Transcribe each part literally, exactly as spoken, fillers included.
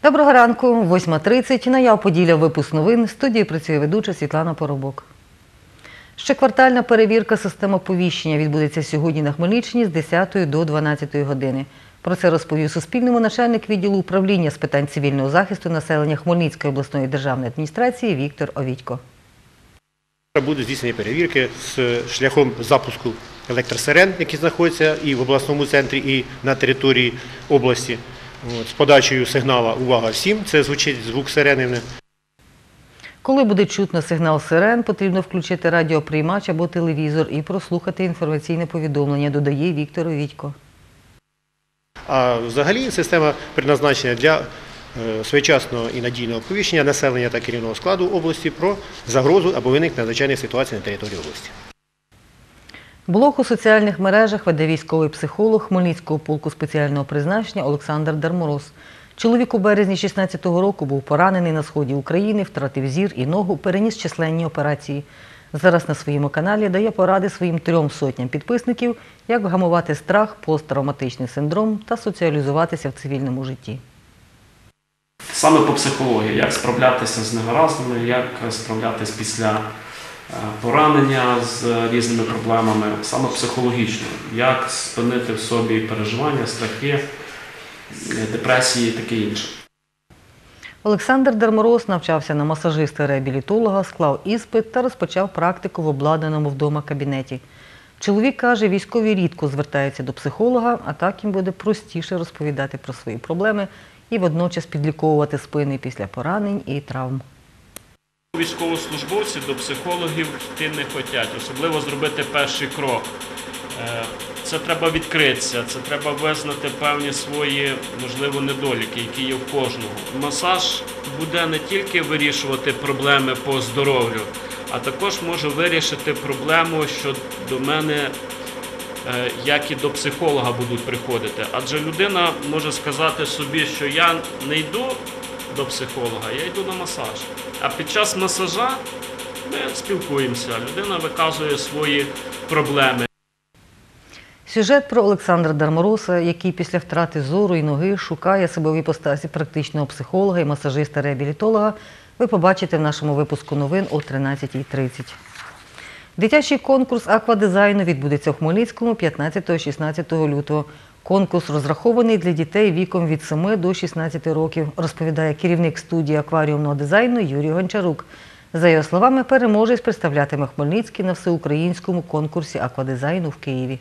Доброго ранку, восьма тридцять, на Я Поділля, випуск новин. В студії працює ведуча Світлана Поробок. Щоквартальна перевірка систем оповіщення відбудеться сьогодні на Хмельниччині з десятої до дванадцятої години. Про це розповів Суспільному начальник відділу управління з питань цивільного захисту населення Хмельницької обласної державної адміністрації Віктор Овідько. Будуть здійснені перевірки з шляхом запуску електросирен, які знаходяться і в обласному центрі, і на території області. З подачею сигнала «Увага всім!» – це звучить звук сирени. Коли буде чутно сигнал сирен, потрібно включити радіоприймач або телевізор і прослухати інформаційне повідомлення, додає Віктор Овідько. А взагалі система призначена для своєчасного і надійного оповіщення населення та керівного складу області про загрозу або виникнення надзвичайних ситуацій на території області. Блог у соціальних мережах веде військовий психолог Хмельницького полку спеціального призначення Олександр Дармороз. Чоловік у березні шістнадцятого року був поранений на сході України, втратив зір і ногу, переніс численні операції. Зараз на своєму каналі дає поради своїм трьом сотням підписників, як вгамувати страх, посттравматичний синдром та соціалізуватися в цивільному житті. Саме по психології, як справлятися з негараздами, як справлятися після поранення з різними проблемами, саме психологічно, як спинити в собі переживання, страхи, депресії і таке інше. Олександр Дармороз навчався на масажиста-реабілітолога, склав іспит та розпочав практику в обладнаному вдома кабінеті. Чоловік каже, військові рідко звертаються до психолога, а так їм буде простіше розповідати про свої проблеми і водночас підліковувати спини після поранень і травм. Військовослужбовці до психологів йти не хочуть, особливо зробити перший крок. Це треба відкритися, це треба визнати певні свої, можливо, недоліки, які є в кожного. Масаж буде не тільки вирішувати проблеми по здоров'ю, а також може вирішити проблему, що до мене, як і до психолога будуть приходити. Адже людина може сказати собі, що я не йду до психолога, я йду на масаж. А під час масажа ми спілкуємося, людина виказує свої проблеми. Сюжет про Олександра Дармороза, який після втрати зору і ноги шукає себе в іпостасі практичного психолога і масажиста-реабілітолога, ви побачите в нашому випуску новин о тринадцятій тридцять. Дитячий конкурс аквадизайну відбудеться у Хмельницькому п'ятнадцятого-шістнадцятого лютого. Конкурс розрахований для дітей віком від семи до шістнадцяти років, розповідає керівник студії акваріумного дизайну Юрій Гончарук. За його словами, переможець представлятиме Хмельницький на всеукраїнському конкурсі аквадизайну в Києві.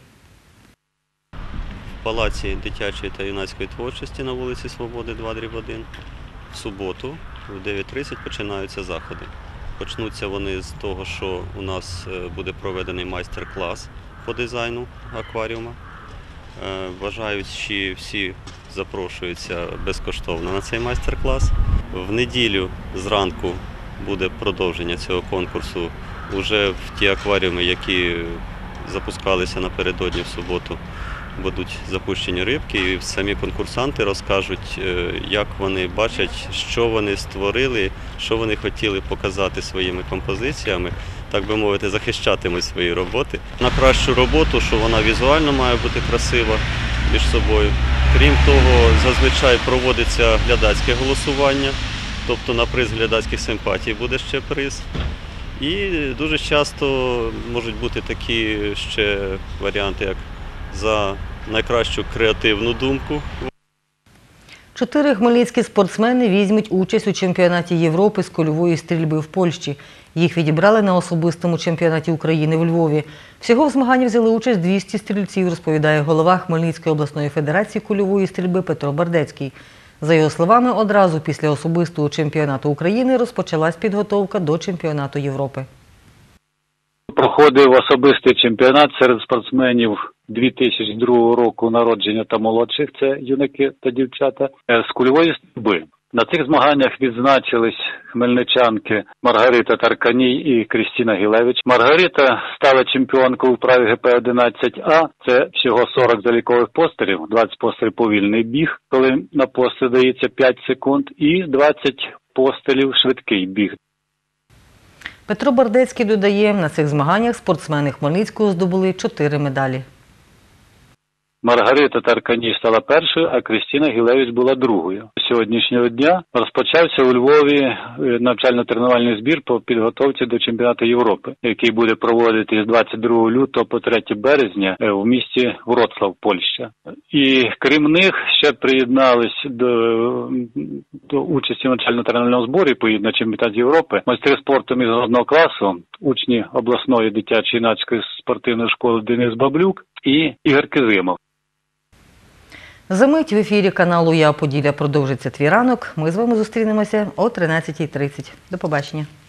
В Палаці дитячої та юнацької творчості на вулиці Свободи два дріб один в суботу в дев'ять тридцять починаються заходи. Почнуться вони з того, що у нас буде проведений майстер-клас по дизайну акваріума. Бажаючі всі запрошуються безкоштовно на цей майстер-клас. В неділю зранку буде продовження цього конкурсу уже в ті акваріуми, які запускалися напередодні в суботу. Будуть запущені рибки і самі конкурсанти розкажуть, як вони бачать, що вони створили, що вони хотіли показати своїми композиціями, так би мовити, захищатимуть свої роботи. На кращу роботу, що вона візуально має бути красива між собою. Крім того, зазвичай проводиться глядацьке голосування, тобто на приз глядацьких симпатій буде ще приз. І дуже часто можуть бути такі ще варіанти, як за найкращу креативну думку. Чотири хмельницькі спортсмени візьмуть участь у чемпіонаті Європи з кульової стрільби в Польщі. Їх відібрали на особистому чемпіонаті України в Львові. Всього в змаганні взяли участь двісті стрільців, розповідає голова Хмельницької обласної федерації кульової стрільби Петро Бардецький. За його словами, одразу після особистого чемпіонату України розпочалась підготовка до чемпіонату Європи. Проходив особистий чемпіонат серед спортсменів дві тисячі другого року народження та молодших, це юнаки та дівчата, з кульової стрільби. На цих змаганнях відзначились хмельничанки Маргарита Тарканій і Крістіна Гілевич. Маргарита стала чемпіонкою у вправі ге пе одинадцять а. Це всього сорок залікових пострілів, двадцять пострілів повільний біг, коли на постріл дається п'ять секунд, і двадцять пострілів швидкий біг. Петро Бардецький додає, на цих змаганнях спортсмени Хмельницького здобули чотири медалі. Маргарита Таркані стала першою, а Крістіна Гілевич була другою. З сьогоднішнього дня розпочався у Львові навчально-тренувальний збір по підготовці до чемпіонату Європи, який буде проводитись з двадцять другого лютого по третє березня в місті Вроцлав, Польща. І крім них ще приєднались до, до участі в навчально-тренувальному зборі поїдуть на чемпіонат Європи майстри спорту міжнародного класу, учні обласної дитячо-юнацької спортивної школи Денис Баблюк і Ігор Кизимов. Замить в ефірі каналу «Я Поділля» продовжиться твій ранок. Ми з вами зустрінемося о тринадцятій тридцять. До побачення.